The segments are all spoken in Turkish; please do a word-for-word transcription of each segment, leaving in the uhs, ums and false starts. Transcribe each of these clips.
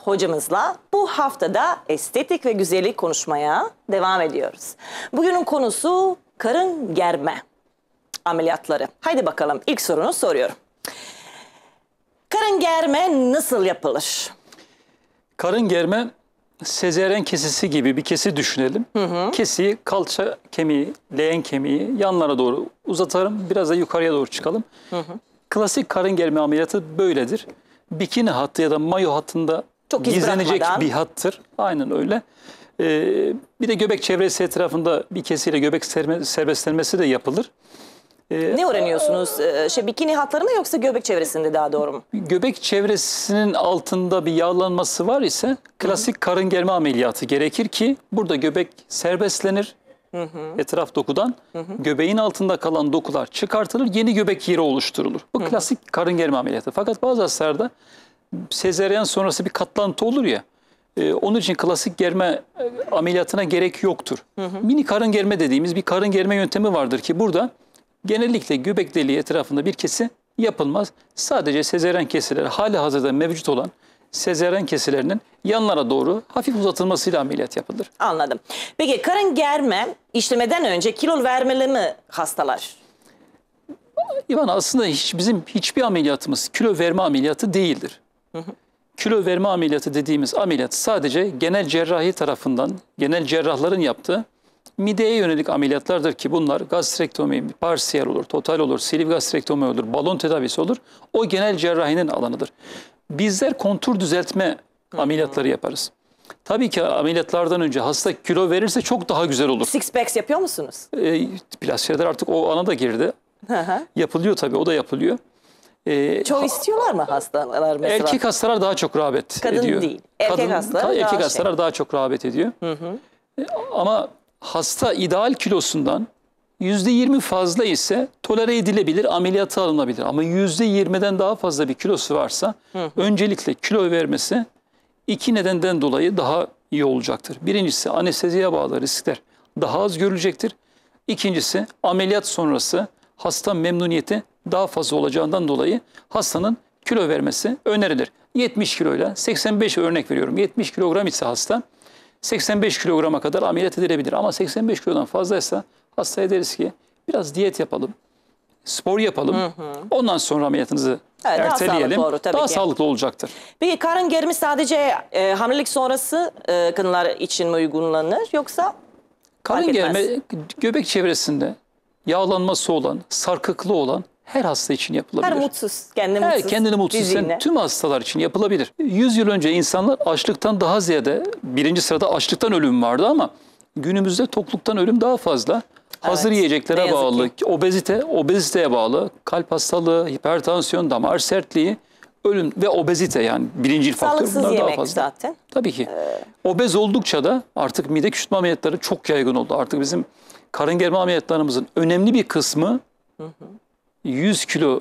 hocamızla bu haftada estetik ve güzellik konuşmaya devam ediyoruz. Bugünün konusu karın germe ameliyatları. Haydi bakalım, ilk sorunu soruyorum. Karın germe nasıl yapılır? Karın germe sezeryen kesisi gibi bir kesi düşünelim. Hı hı. Kesiyi kalça kemiği, leğen kemiği yanlara doğru uzatarım. Biraz da yukarıya doğru çıkalım. Hı hı. Klasik karın germe ameliyatı böyledir. Bikini hattı ya da mayo hattında çok gizlenecek bir hattır. Aynen öyle. Ee, bir de göbek çevresi etrafında bir kesiyle göbek serbestlenmesi de yapılır. Ee, ne öğreniyorsunuz? Ee, şey, bikini hatları mı yoksa göbek çevresinde daha doğru mu? Göbek çevresinin altında bir yağlanması var ise klasik hı hı. karın germe ameliyatı gerekir ki burada göbek serbestlenir. Hı hı. Etraf dokudan hı hı. göbeğin altında kalan dokular çıkartılır, yeni göbek yeri oluşturulur. Bu hı hı. klasik karın germe ameliyatı. Fakat bazı hastalarda sezeryen sonrası bir katlantı olur ya, e, onun için klasik germe ameliyatına gerek yoktur. Hı hı. Mini karın germe dediğimiz bir karın germe yöntemi vardır ki burada genellikle göbek deliği etrafında bir kesi yapılmaz. Sadece sezeryen kesileri, hali hazırda mevcut olan sezeryen kesilerinin yanlara doğru hafif uzatılmasıyla ameliyat yapılır. Anladım. Peki karın germe işlemeden önce kilo vermeli mi hastalar? İvan, aslında hiç, bizim hiçbir ameliyatımız kilo verme ameliyatı değildir. Hı hı. Kilo verme ameliyatı dediğimiz ameliyat sadece genel cerrahi tarafından, genel cerrahların yaptığı mideye yönelik ameliyatlardır ki bunlar gastrektomi, parsiyel olur, total olur, siliv gastrektomi olur, balon tedavisi olur. O genel cerrahinin alanıdır. Bizler kontur düzeltme ameliyatları yaparız. Tabii ki ameliyatlardan önce hasta kilo verirse çok daha güzel olur. Six packs yapıyor musunuz? Ee, plastikler artık o ana da girdi. Yapılıyor tabii, o da yapılıyor. Ee, Çok istiyorlar mı hastalar mesela? Erkek hastalar daha çok rağbet Kadın ediyor. değil. Erkek Kadın, hastalar, ta, erkek daha, hastalar şey. daha çok rağbet ediyor. Hı hı. Ee, ama hasta ideal kilosundan yüzde yirmi fazla ise tolere edilebilir, ameliyata alınabilir. Ama yüzde yirmiden daha fazla bir kilosu varsa hı hı. öncelikle kilo vermesi iki nedenden dolayı daha iyi olacaktır. Birincisi anesteziye bağlı riskler daha az görülecektir. İkincisi ameliyat sonrası hasta memnuniyeti daha fazla olacağından dolayı hastanın kilo vermesi önerilir. yetmiş kiloyla seksen beş örnek veriyorum. yetmiş kilogram ise hasta seksen beş kilograma kadar ameliyat edilebilir. Ama seksen beş kilodan fazlaysa hastaya deriz ki biraz diyet yapalım, spor yapalım. Hı hı. Ondan sonra ameliyatınızı evet, erteleyelim. Daha, sağlıklı, olur, daha sağlıklı olacaktır. Peki karın gerimi sadece e, hamilelik sonrası e, kadınlar için mi uygulanır yoksa? Karın germe göbek çevresinde yağlanması olan, sarkıklı olan her hasta için yapılabilir. Her mutsuz, kendini her mutsuz. Kendini mutsuz tüm hastalar için yapılabilir. yüz yıl önce insanlar açlıktan daha ziyade, birinci sırada açlıktan ölüm vardı ama günümüzde tokluktan ölüm daha fazla. Hazır evet, yiyeceklere bağlı, ki. obezite, obeziteye bağlı, kalp hastalığı, hipertansiyon, damar sertliği, ölüm ve obezite yani birinci faktör. Sağlıksız bunlar yemek daha fazla. Zaten. Tabii ki. Ee... Obez oldukça da artık mide küçültme ameliyatları çok yaygın oldu. Artık bizim karın germe ameliyatlarımızın önemli bir kısmı hı hı. yüz kilo,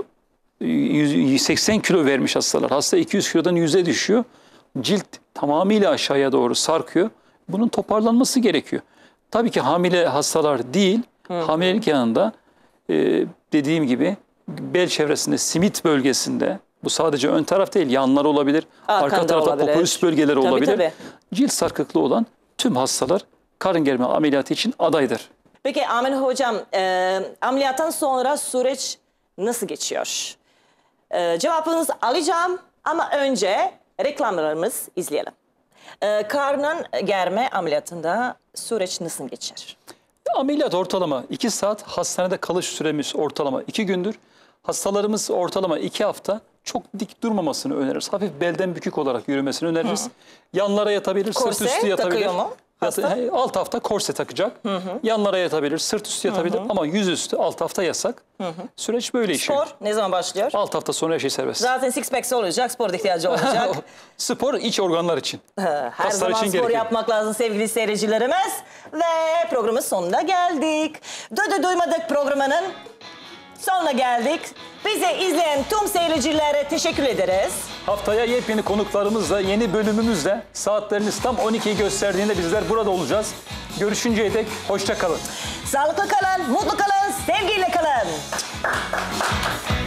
yüz seksen kilo vermiş hastalar. Hasta iki yüz kilodan yüze düşüyor. Cilt tamamıyla aşağıya doğru sarkıyor. Bunun toparlanması gerekiyor. Tabii ki hamile hastalar değil, hı hı. hamilelik yanında e, dediğim gibi bel çevresinde, simit bölgesinde, bu sadece ön taraf değil, yanlar olabilir, Arkanda arka tarafta popo üst bölgeleri tabii, olabilir. Tabii. Cilt sarkıklığı olan tüm hastalar karın germe ameliyatı için adaydır. Peki Amin Hocam, e, ameliyattan sonra süreç nasıl geçiyor? E, cevabınızı alacağım ama önce reklamlarımızı izleyelim. E, karnın germe ameliyatında süreç nasıl geçer? Ameliyat ortalama iki saat, hastanede kalış süremiz ortalama iki gündür. Hastalarımız ortalama iki hafta çok dik durmamasını öneririz. Hafif belden bükük olarak yürümesini öneririz. Hı. Yanlara yatabilir, korse sırt üstü yatabilir. Takıyor mu? Hasta? Alt hafta korse takacak. Hı hı. Yanlara yatabilir, sırt üstü yatabilir hı hı. ama yüzüstü alt hafta yasak. Hı hı. Süreç böyle işliyor. Spor ne zaman başlıyor? Alt hafta sonra her şey serbest. Zaten six pack'si olacak, spor ihtiyacı olacak. Spor iç organlar için. Her Hastalar zaman için spor gerekiyor. yapmak lazım sevgili seyircilerimiz. Ve programın sonuna geldik. Duydu duymadık programının sonuna geldik. Bizi izleyen tüm seyircilere teşekkür ederiz. Haftaya yepyeni konuklarımızla, yeni bölümümüzle saatleriniz tam on ikiyi gösterdiğinde bizler burada olacağız. Görüşünceye dek hoşça kalın. Sağlıklı kalın, mutlu kalın, sevgiyle kalın.